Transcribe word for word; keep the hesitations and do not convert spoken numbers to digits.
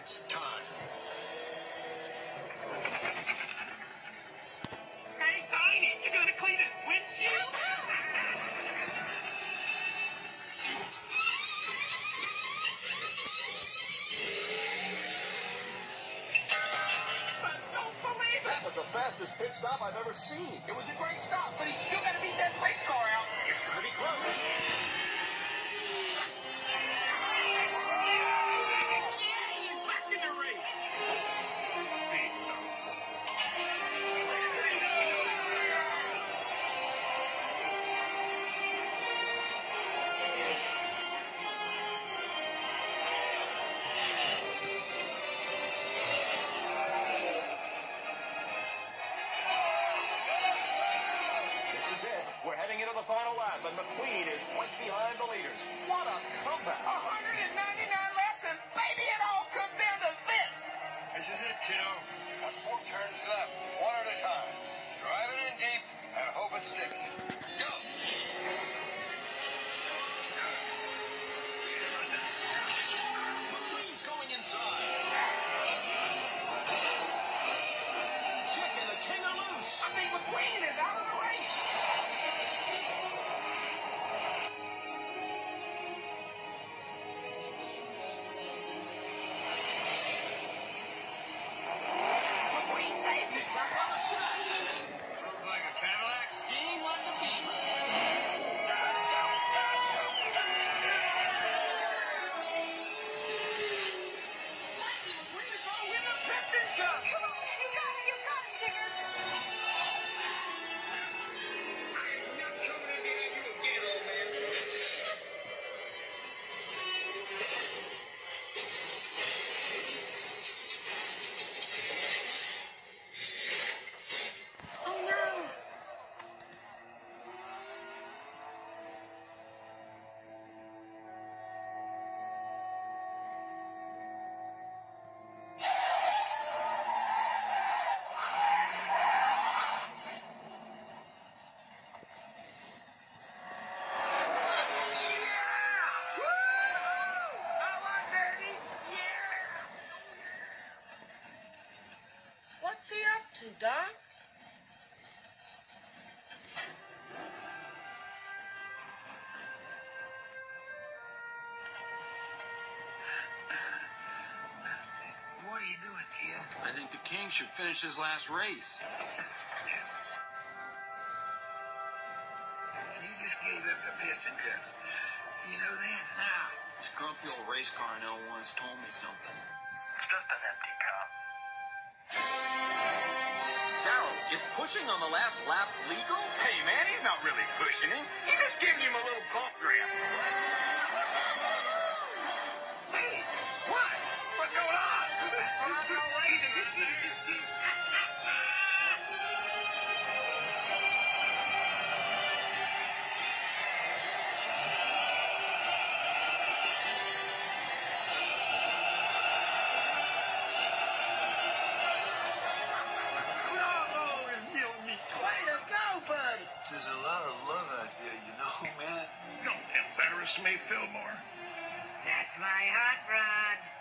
It's time. Hey, Tiny, you gonna clean his windshield? I don't believe it! That was the fastest pit stop I've ever seen. It was a great stop, but he's still gotta beat that race car out. It's gonna be close. This is it. We're heading into the final lap, and McQueen is right behind the leaders. What a comeback! one hundred ninety-nine laps, and baby, it all comes down to this. This is it, kiddo. Got four turns left, one at a time. Drive it in deep and hope it sticks. Go! McQueen's going inside. Chicken, the king are loose. I think McQueen is out of the race. McQueen saved this back on the track. Looks like a Cadillac. Sting like a beaver. McQueen is going to win the Piston Cup. Come on, you got it, you got it, Stickers. I'm not coming in behind you again, old man. Oh no. What's he up to, Doc? What are you doing, kid? I think the king should finish his last race. You just gave up the Piston Cup. You know that? Ah, this grumpy old race car I know once told me something. It's just an empty cup. Darrell, is pushing on the last lap legal? Hey, man, he's not really pushing him. He's just giving him a little pump grip. Hey, what? What's going on? Well, I'm not racing it. Bravo, Emil me. Way to go, bud. There's a lot of love out there, you know, man. Don't embarrass me, Fillmore. That's my hot rod.